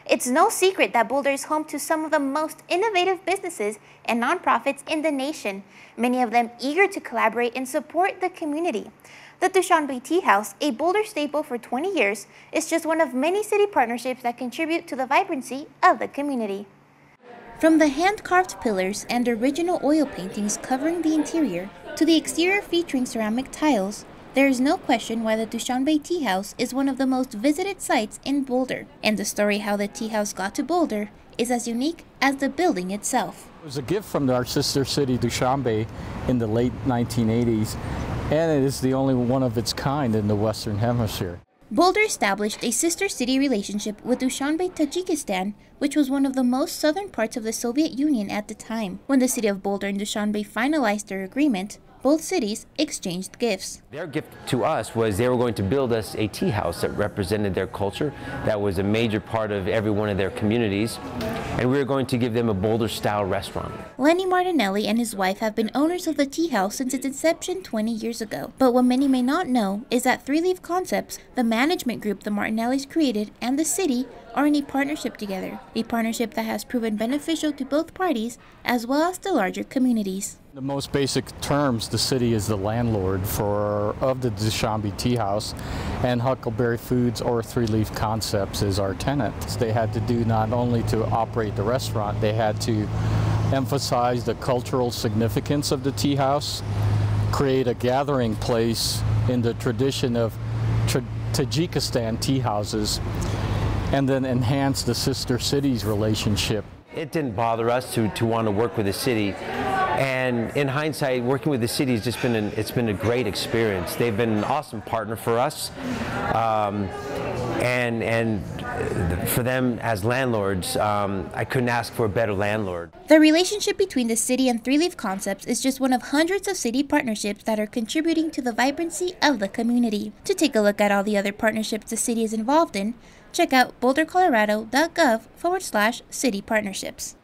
It's no secret that Boulder is home to some of the most innovative businesses and nonprofits in the nation, many of them eager to collaborate and support the community. The Dushanbe Tea House, a Boulder staple for 20 years, is just one of many city partnerships that contribute to the vibrancy of the community. From the hand-carved pillars and original oil paintings covering the interior, to the exterior featuring ceramic tiles, there is no question why the Dushanbe Tea House is one of the most visited sites in Boulder. And the story how the tea house got to Boulder is as unique as the building itself. It was a gift from our sister city, Dushanbe, in the late 1980s, and it is the only one of its kind in the Western Hemisphere. Boulder established a sister city relationship with Dushanbe, Tajikistan, which was one of the most southern parts of the Soviet Union at the time. When the city of Boulder and Dushanbe finalized their agreement, both cities exchanged gifts. Their gift to us was they were going to build us a tea house that represented their culture, that was a major part of every one of their communities, and we were going to give them a Boulder-style restaurant. Lenny Martinelli and his wife have been owners of the tea house since its inception 20 years ago. But what many may not know is that Three Leaf Concepts, the management group the Martinellis created, and the city are in a partnership together, a partnership that has proven beneficial to both parties as well as the larger communities. In the most basic terms, the city is the landlord of the Dushanbe Tea House, and Huckleberry Foods or Three Leaf Concepts is our tenant. They had to do not only to operate the restaurant, they had to emphasize the cultural significance of the tea house, create a gathering place in the tradition of Tajikistan tea houses, and then enhance the sister cities relationship. It didn't bother us to want to work with the city, and in hindsight, working with the city has just been a great experience. They've been an awesome partner for us, and for them as landlords, I couldn't ask for a better landlord. The relationship between the city and Three Leaf Concepts is just one of hundreds of city partnerships that are contributing to the vibrancy of the community. To take a look at all the other partnerships the city is involved in, check out bouldercolorado.gov/city partnerships.